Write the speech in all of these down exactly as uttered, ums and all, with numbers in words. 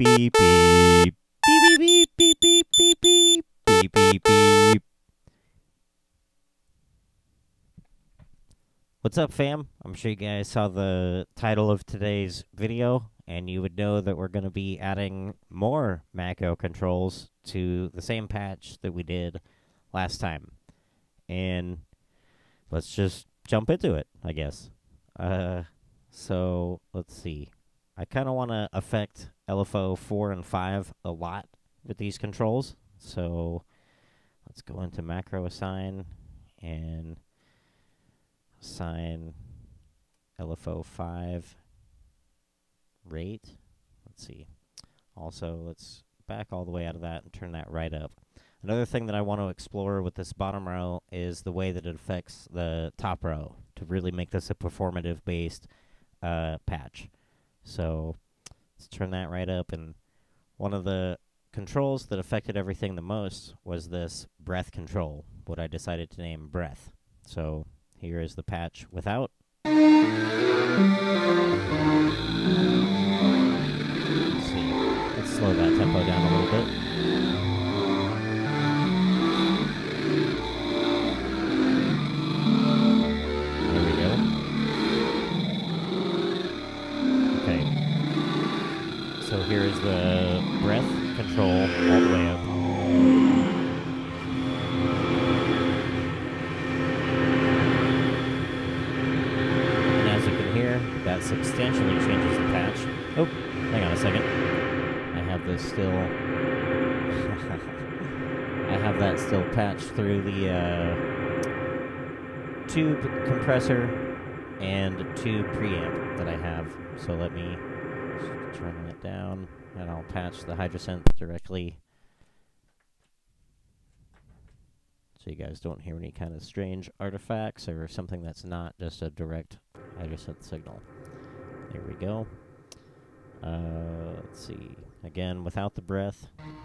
beep, beep. Beep, beep, beep, beep, beep, beep. Beep, beep, beep. What's up, fam? I'm sure you guys saw the title of today's video, and you would know that we're going to be adding more macro controls to the same patch that we did last time. And let's just jump into it, I guess. Uh, so, let's see. I kind of want to affect L F O four and five a lot with these controls. So, let's go into macro assign and assign L F O five rate. Let's see. Also, let's back all the way out of that and turn that right up. Another thing that I want to explore with this bottom row is the way that it affects the top row to really make this a performative-based uh, patch. So let's turn that right up. And one of the controls that affected everything the most was this breath control, what I decided to name breath. So here is the patch without. Let's see. Let's slow that tempo down a little bit. There we go. Okay. So here is the breath control all the way up. That substantially changes the patch. Oh, hang on a second. I have this still... I have that still patched through the uh, tube compressor and tube preamp that I have. So let me just turn that down, and I'll patch the Hydrasynth directly so you guys don't hear any kind of strange artifacts or something that's not just a direct Hydrasynth signal. There we go. Uh, let's see. Again, without the breath.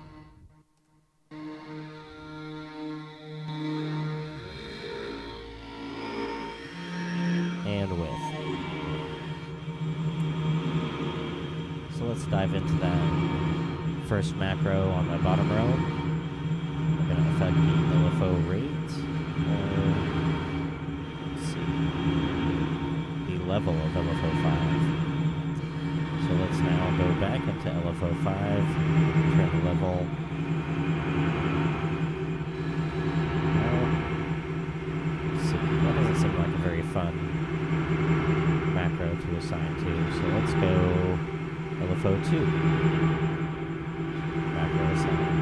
And with. So let's dive into that first macro on the bottom row. We're going to affect the L F O rate. Uh, let's see. The level of L F O five. So let's now go back into L F O five, turn the level. Well, let's see, that doesn't seem like a very fun macro to assign to, so let's go L F O two. Macro assign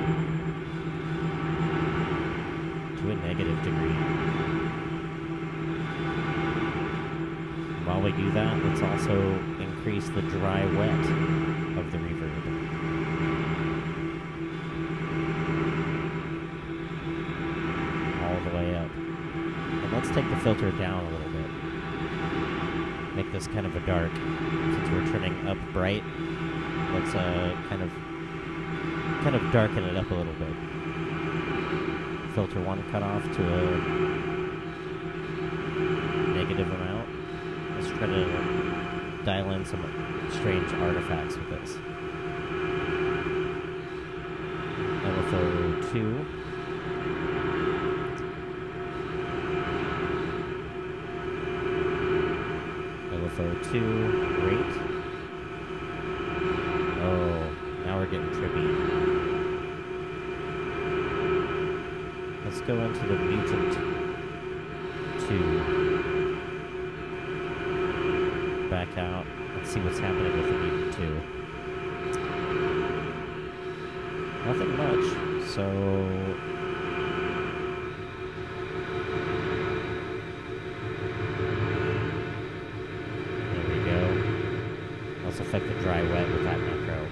to a negative degree. While we do that, let's also increase the dry wet of the reverb. All the way up. And let's take the filter down a little bit. Make this kind of a dark. Since we're turning up bright, let's uh, kind of kind of darken it up a little bit. Filter one cut off to a negative amount. Let's try to dial in some strange artifacts with this. L F O two. L F O two rate. Oh, now we're getting trippy. Let's go into the mutant two. Back out. Let's see what's happening with the mutant two. Nothing much. So there we go. Let's affect the dry wet with that macro.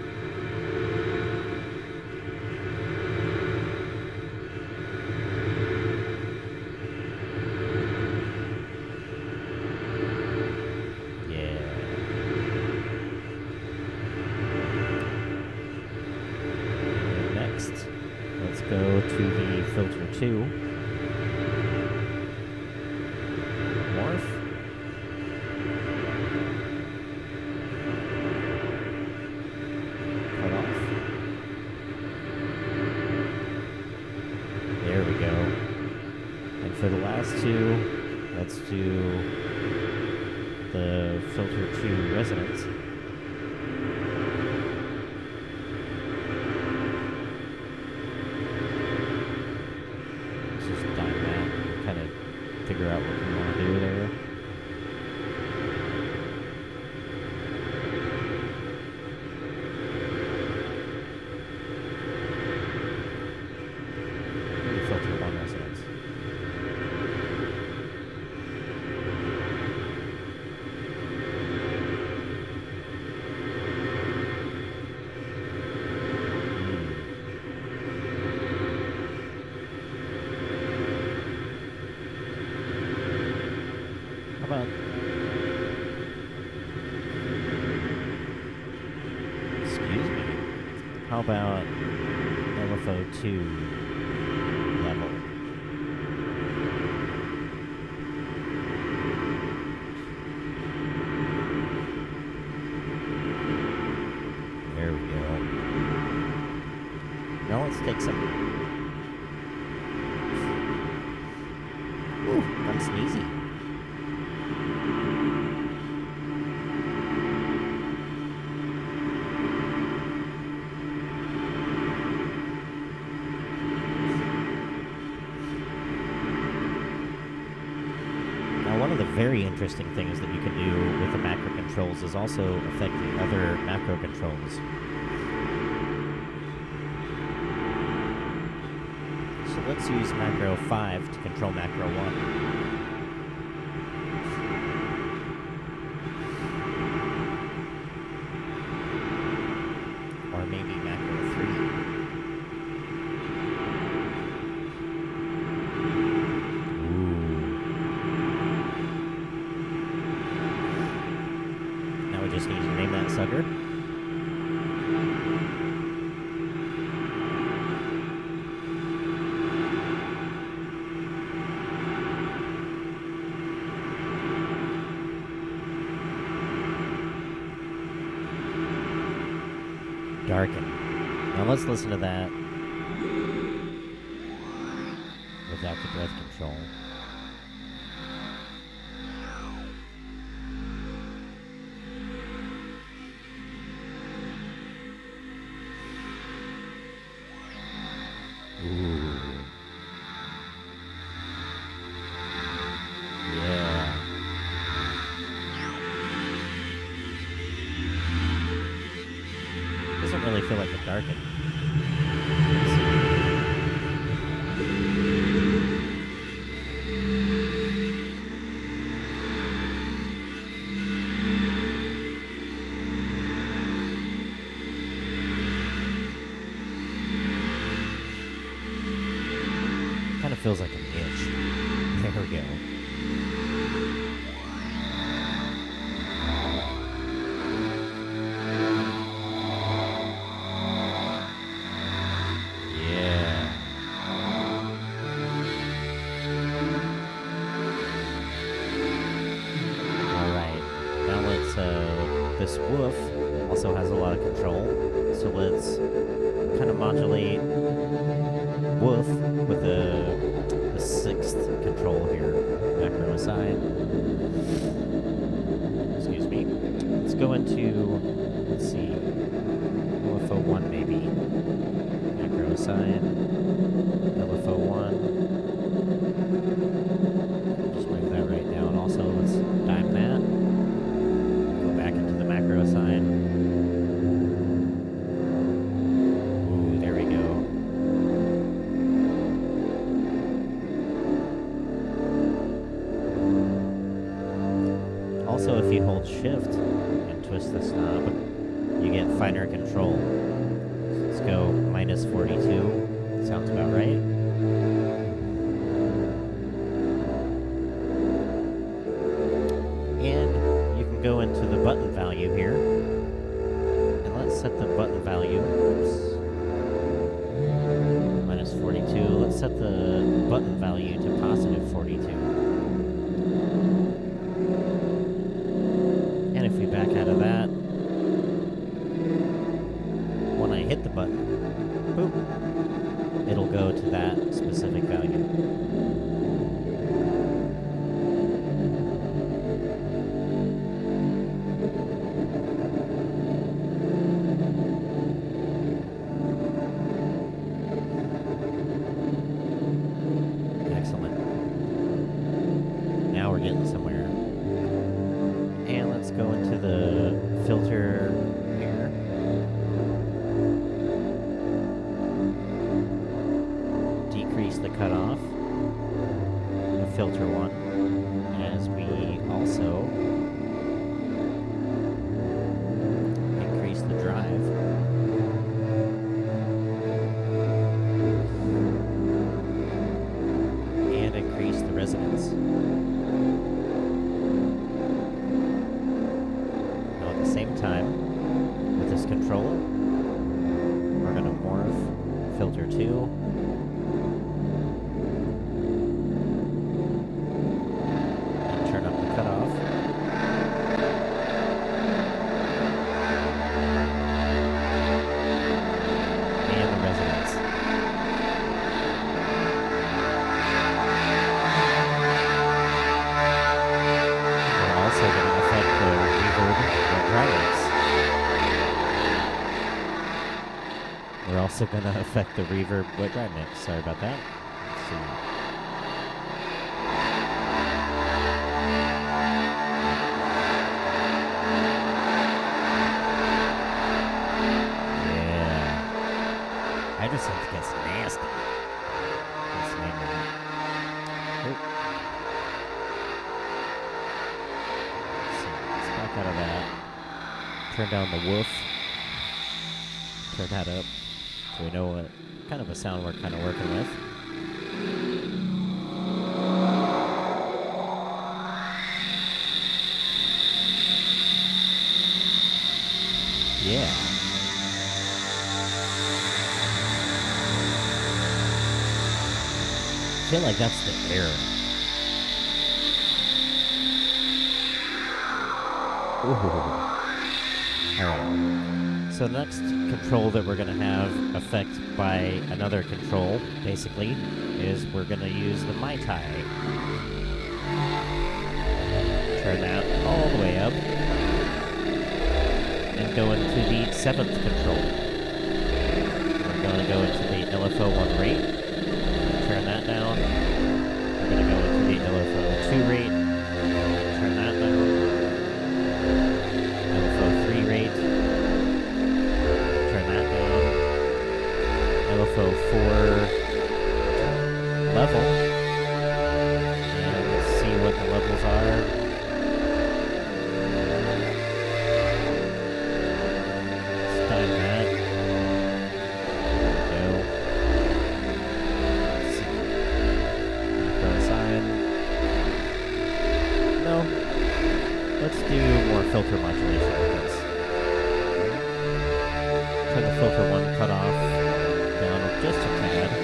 Go to the filter two. Morph. go. And for the last two, let's do the filter two resonance. Let's just dime that and kind of figure out what we want to do there. Filter one resonance. How about, excuse me, how about L F O two level? There we go. Now let's take some. Ooh, I'm sneezy. One of the very interesting things that you can do with the macro controls is also affect the other macro controls. So let's use macro five to control macro one. Or maybe macro three. Just need to name that sucker. Darken. Now let's listen to that without the breath control. Ooh. Yeah. Doesn't really feel like a darken. Kind of feels like an inch. There we go. Yeah. Alright. Now let's, uh, this woof also has a lot of control. So let's kind of modulate woof with the, the sixth control here, macro aside. Excuse me. Let's go into, let's see, L F O one maybe. Macro aside, L F O one. Just move that right down. Also, let's dime that. Go back into the macro aside. Also, if you hold shift and twist this knob, you get finer control. Let's go minus forty-two. Sounds about right. And you can go into the button value here. And let's set the button value. Oops. Minus forty-two. Let's set the button value to positive forty-two. And if we back out of that, when I hit the button, boop, it'll go to that specific value. Excellent. Now we're getting somewhere. And let's go into the filter here. Decrease the cutoff of filter one as we also increase the drive. And increase the resonance. Now at the same time, with this controller, we're going to morph filter two. We're also going to affect the reverb wet dry mix. Sorry about that. Let's see. Yeah. Hydrasynth gets nasty. Let's name it. Oh. Let's see. Let's back out of that. Turn down the woof. Turn that up. So we know what kind of a sound we're kind of working with. Yeah. I feel like that's the error. Ooh. Alright. So the next control that we're going to have affect by another control, basically, is we're going to use the Mai Tai. Turn that all the way up. And go into the seventh control. We're going to go into the L F O one rate. Turn that down. We're going to go into the L F O two rate. Turn that down. L F O three rate. L F O four level, and let's see what the levels are. Let's time that. There we go. Let's see. Macro sign. No. Let's do more filter modulation with this. Turn the filter one cutoff down just a tad.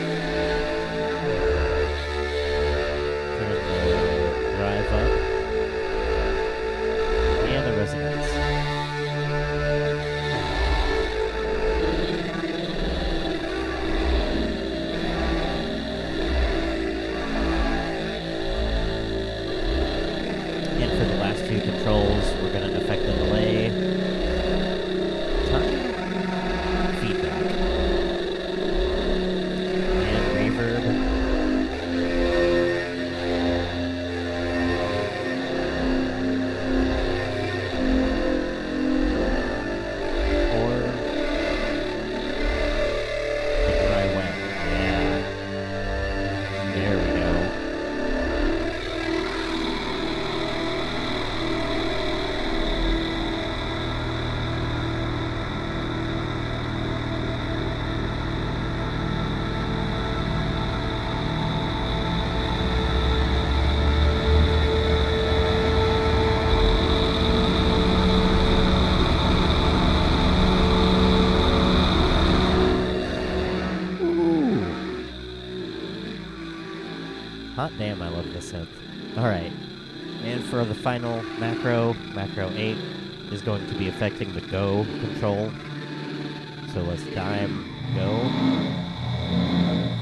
Turn the drive up. And the resonance. And for the last two controls, we're going to affect the delay, time, feedback. Hot damn, I love this synth. Alright, and for the final macro, macro eight, is going to be affecting the go control. So let's dime go.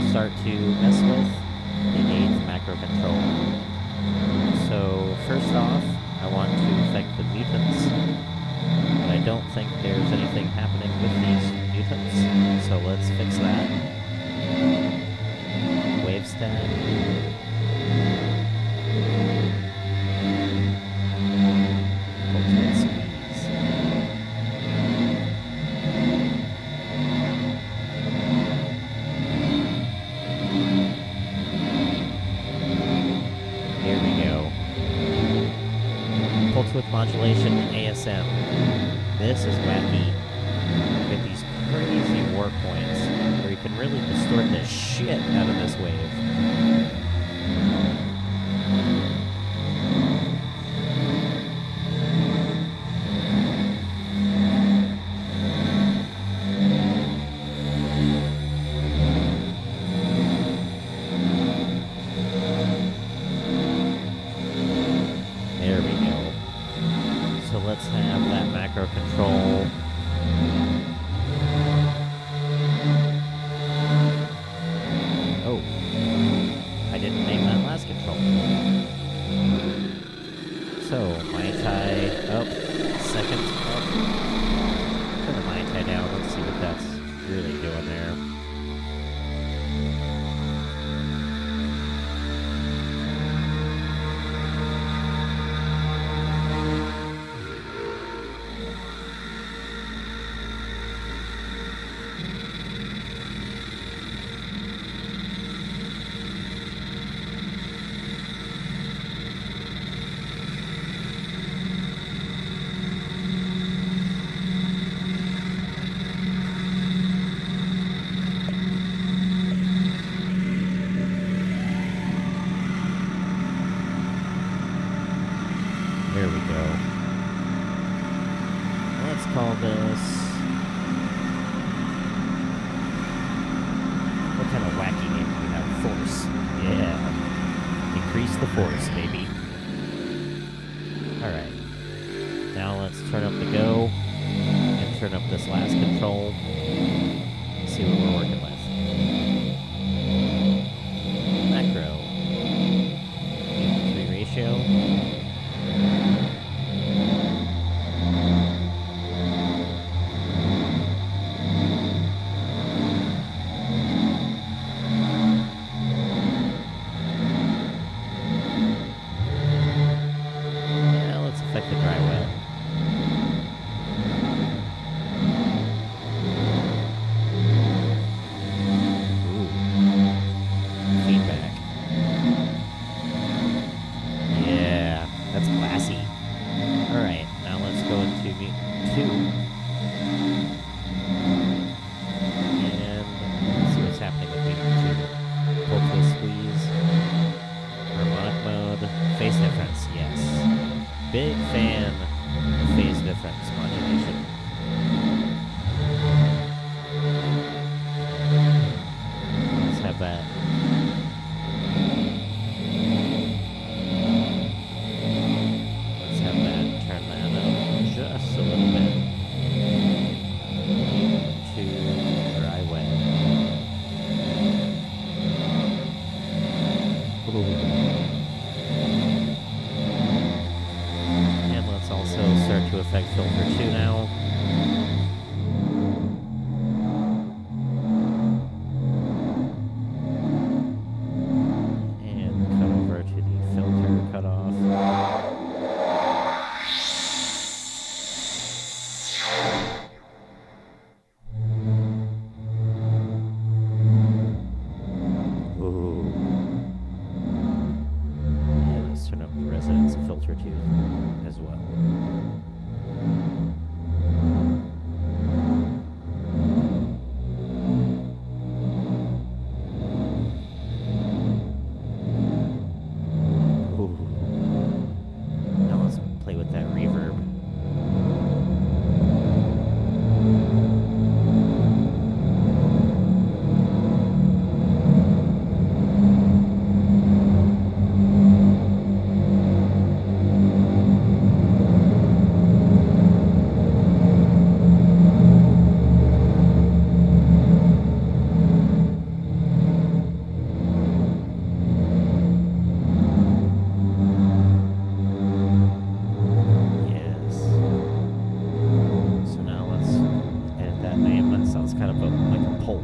start to mess with the eighth macro control. So first off, I want to affect the mutants, but I don't think there's anything happening with these mutants, so let's fix that. Wave stat. Ultimate squeeze. Here we go. Pulse width modulation A S M. This is wacky. Get these crazy warp points where you can really distort the shit out of this wave. There we go. So let's have that macro control. Oh, I didn't name that last control. So, Mai Tai up, second up. Turn the Mai Tai down, let's see what that's really doing there. There we go. Let's call this... What kind of wacky name do we have? Force. Yeah. Increase the force, baby. Alright. Now let's turn up the go. And turn up this last control. See what we're working with. Macro. three ratio. Affect the dry wet. Ooh. Feedback. Yeah, that's classy. Alright, now let's go into mute two. And let's see what's happening with mute two. Pull twist squeeze. Harmonic mode. Phase difference, yes. Big fan of phase difference modulation. Let's have that. Let's have that turn that up just a little bit.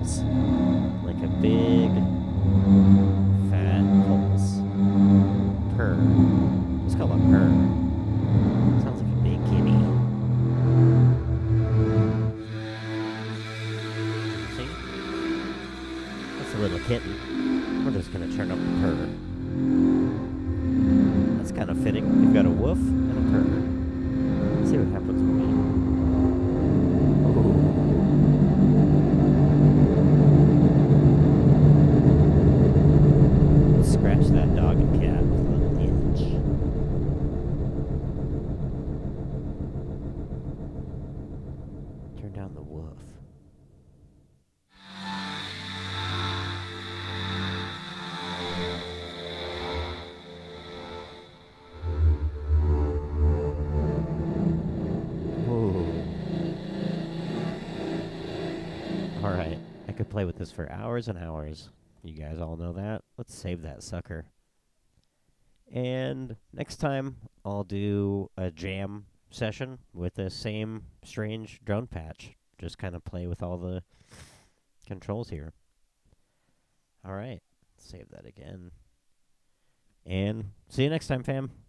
pulse. Like a big, fat pulse. Purr. Let's call it purr. Sounds like a big kitty. See? That's a little kitten. We're just gonna turn up the purr. That's kind of fitting. We've got a woof and a purr. Let's see what happens when we... Oh. Scratch that dog and cat with a little inch. Turn down the woof. Alright, I could play with this for hours and hours. You guys all know that. Let's save that sucker. And next time, I'll do a jam session with the same strange drone patch. Just kind of play with all the controls here. Alright, save that again. And see you next time, fam.